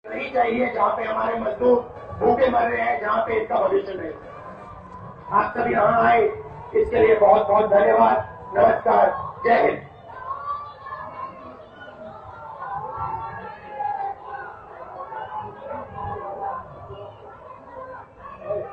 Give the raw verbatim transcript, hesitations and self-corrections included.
नहीं चाहिए जहाँ पे हमारे मजदूर भूखे मर रहे हैं, जहाँ पे इसका भविष्य नहीं। आप सब यहाँ आए, इसके लिए बहुत बहुत धन्यवाद। नमस्कार, जय हिंद।